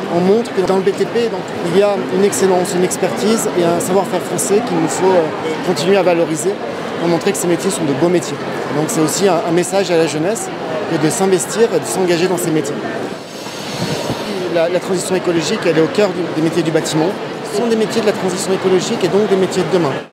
on montre que dans le BTP, donc, il y a une excellence, une expertise et un savoir-faire français qu'il nous faut continuer à valoriser pour montrer que ces métiers sont de beaux métiers. Donc c'est aussi un message à la jeunesse de s'investir et de s'engager dans ces métiers. La transition écologique, elle est au cœur des métiers du bâtiment. Ce sont des métiers de la transition écologique et donc des métiers de demain.